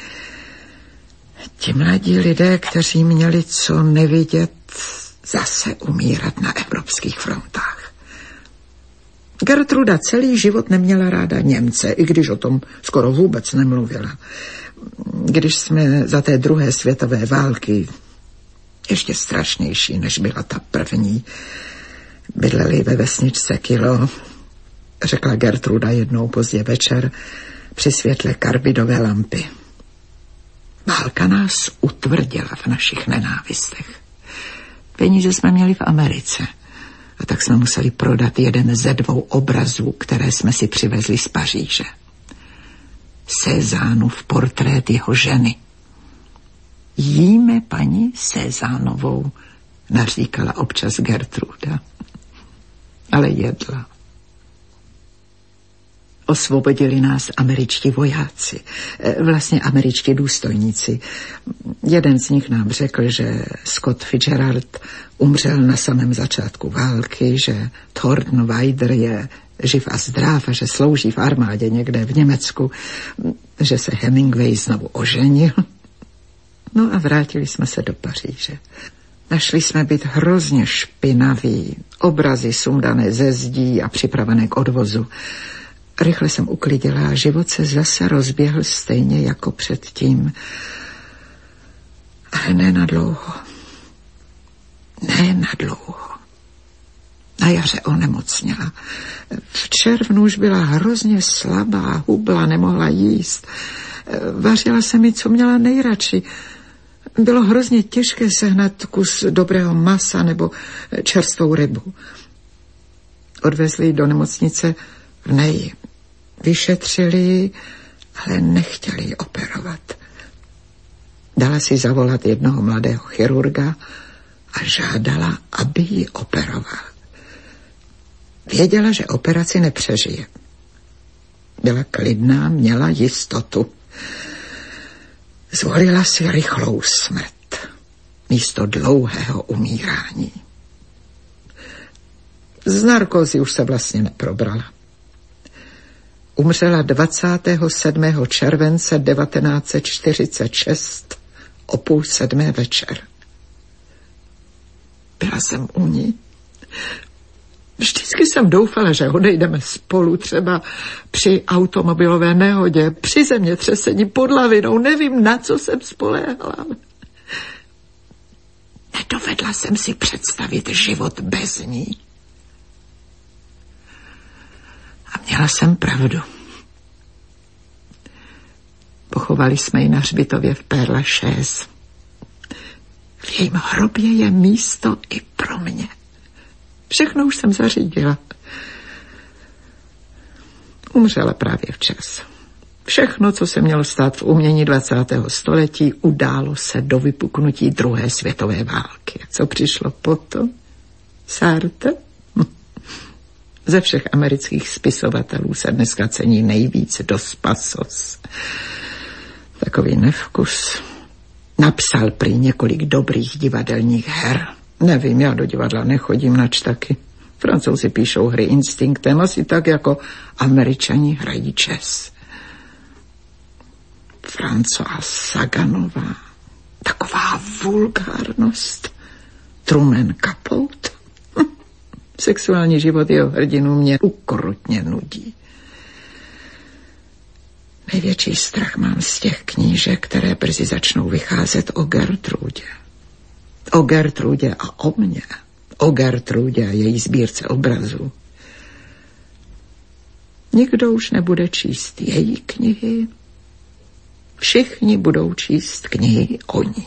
Ti mladí lidé, kteří měli co nevidět, zase umírat na evropských frontách. Gertruda celý život neměla ráda Němce, i když o tom skoro vůbec nemluvila. Když jsme za té druhé světové války, ještě strašnější, než byla ta první, bydleli ve vesničce Kilo, řekla Gertruda jednou pozdě večer při světle karbidové lampy. Válka nás utvrdila v našich nenávistech. Peníze jsme měli v Americe a tak jsme museli prodat jeden ze dvou obrazů, které jsme si přivezli z Paříže. Cézánův portrét jeho ženy. Jíme paní Cézánovou, naříkala občas Gertruda. Ale jedla. Osvobodili nás američtí vojáci, vlastně američtí důstojníci. Jeden z nich nám řekl, že Scott Fitzgerald umřel na samém začátku války, že Thornton Wilder je živ a zdrav a že slouží v armádě někde v Německu, že se Hemingway znovu oženil. No a vrátili jsme se do Paříže. Našli jsme byt hrozně špinavý, obrazy sundané ze zdí a připravené k odvozu. Rychle jsem uklidila a život se zase rozběhl stejně jako předtím. Ale ne na dlouho. Ne na dlouho. Na jaře onemocněla. V červnu už byla hrozně slabá, hubla, nemohla jíst. Vařila se mi, co měla nejradši. Bylo hrozně těžké sehnat kus dobrého masa nebo čerstvou rybu. Odvezli ji do nemocnice v Neji. Vyšetřili ji, ale nechtěli ji operovat. Dala si zavolat jednoho mladého chirurga a žádala, aby ji operoval. Věděla, že operaci nepřežije. Byla klidná, měla jistotu. Zvolila si rychlou smrt místo dlouhého umírání. Z narkózy už se vlastně neprobrala. Umřela dvacátého sedmého července devatenáct set čtyřicet šest o půl sedmé večer. Byla jsem u ní. Vždycky jsem doufala, že odejdeme spolu, třeba při automobilové nehodě, při zemětřesení pod lavinou. Nevím, na co jsem spoléhala. Nedovedla jsem si představit život bez ní. A měla jsem pravdu. Pochovali jsme ji na hřbitově v Père Lachaise. V jejím hrobě je místo i pro mě. Všechno už jsem zařídila. Umřela právě včas. Všechno, co se mělo stát v umění dvacátého století, událo se do vypuknutí druhé světové války. Co přišlo potom? Sartre? Ze všech amerických spisovatelů se dneska cení nejvíc Dos Passos. Takový nevkus. Napsal prý několik dobrých divadelních her. Nevím, já do divadla nechodím nač taky. Francouzi píšou hry instinktem, asi tak, jako Američani hrají čes. Françoise Saganová. Taková vulgárnost. Truman Capote. Hm. Sexuální život jeho hrdinů mě ukrutně nudí. Největší strach mám z těch knížek, které brzy začnou vycházet o Gertrudě. O Gertrudě a o mně. O Gertrudě a její sbírce obrazů. Nikdo už nebude číst její knihy. Všichni budou číst knihy o ní.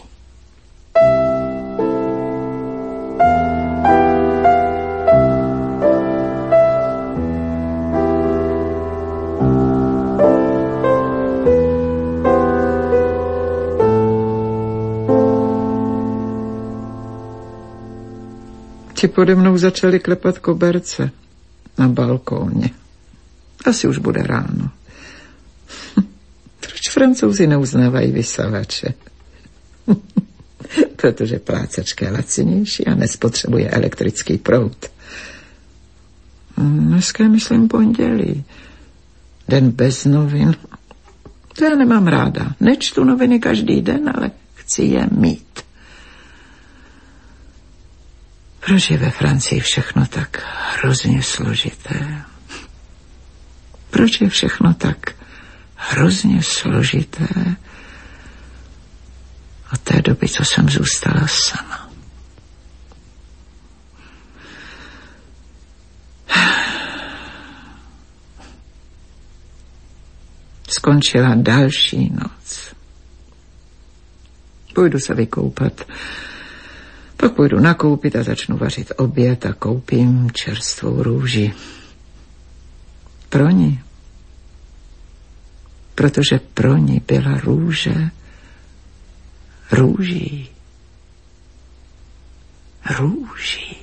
Ti pode mnou začali klepat koberce na balkóně. Asi už bude ráno. Proč Francouzi neuznávají vysavače? Protože plácačka je lacinější a nespotřebuje elektrický proud. Dneska je, myslím, pondělí. Den bez novin. To já nemám ráda. Nečtu noviny každý den, ale chci je mít. Proč je ve Francii všechno tak hrozně složité? Proč je všechno tak hrozně složité od té doby, co jsem zůstala sama? Skončila další noc. Půjdu se vykoupat. Pak půjdu nakoupit a začnu vařit oběd a koupím čerstvou růži. Pro ní. Protože pro ní byla růže růží. Růží.